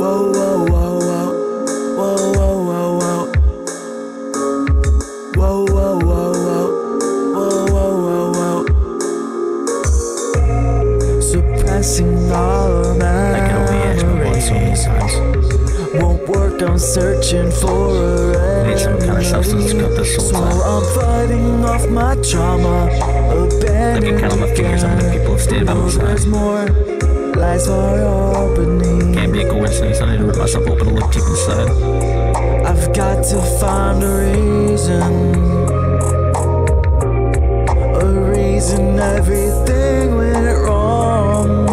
Whoa, whoa, whoa, whoa. Whoa, whoa, whoa, whoa. Whoa, whoa, whoa, whoa. Whoa, whoa, whoa, whoa. Suppressing all of my I can only ask my blood so many times. won't work, I'm searching for a remedy. Need some kind of substance to cut this soul So time. I'm fighting off my trauma. I can count on my fingers how many people have stayed by my There's side. more lies far beneath. Can't be a coincidence, I need to rip myself open and look deep inside. I've got to find a reason everything went wrong.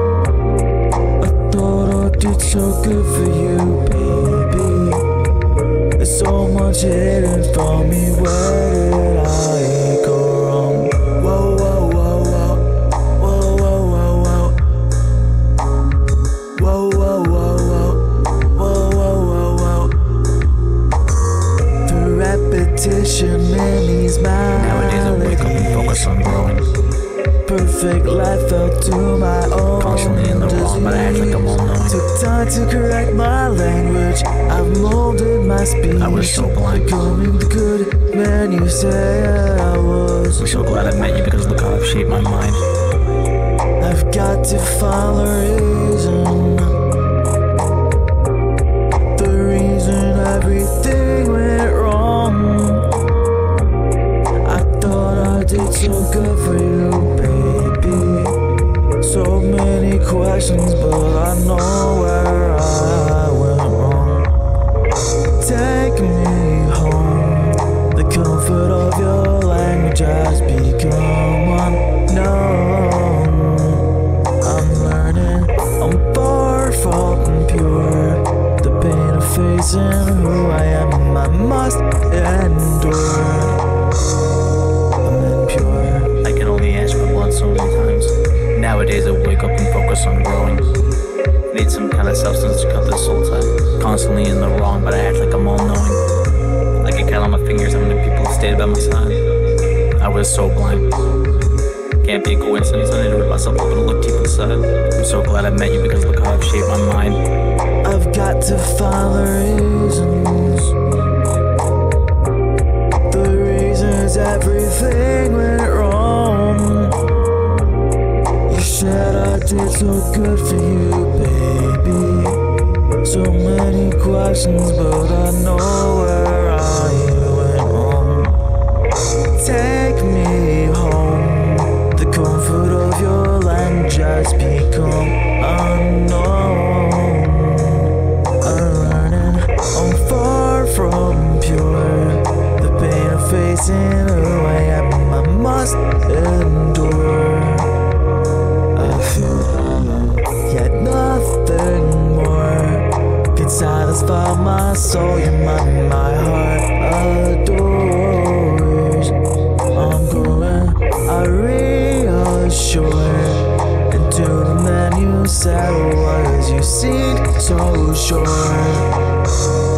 I thought I did so good for you, baby. There's so much hidden from me, where did I go wrong? Whoa, whoa, whoa, whoa. Whoa, whoa, whoa, whoa. Whoa, whoa, whoa, whoa. Whoa, whoa, whoa, whoa. The repetition in these Nowadays I wake up and focus on growing. perfect life fell to my own. Constantly in the wrong, but I act like I'm all knowing. Took time to correct my language. I've molded my speech. I was so blind. Becoming the good man you said I was. I'm so glad I met you because look how I've shaped my mind. I've got to find the reason everything went wrong. I thought I did so good for you, baby. So many questions, but I know where I went wrong. Take me home. The comfort of your language has become unknown. I'm learning, I'm far from impure. The pain of facing who I am, I must endure. I'm impure. I can only ask my blood so many times. Nowadays I wake up and focus on growing. Need some kind of substance to cut this soul time. Constantly in the wrong, but I act like I'm all knowing. I can count on my fingers how many people have stayed by my side. I was so blind. Can't be a coincidence, I need to rip myself open and look deep inside. I'm so glad I met you because look how I've shaped my mind. I've got to find the reasons everything went wrong. You said I did so good for you, baby. So many questions, but I know where I went wrong. Take me home. The comfort of your language has become unknown. I'm learning, I'm far from pure. The pain of facing who I am, I must endure. I feel yet nothing more can satisfy my soul. Your mind, my heart adores. I'm going, I reassure into the man you said was. You seemed so sure.